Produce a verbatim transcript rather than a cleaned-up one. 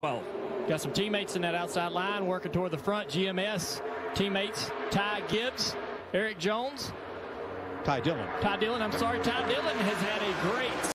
Well, got some teammates in that outside line working toward the front. G M S teammates Ty Gibbs, Erik Jones, Ty Dillon. Ty Dillon. I'm sorry, Ty Dillon has had a great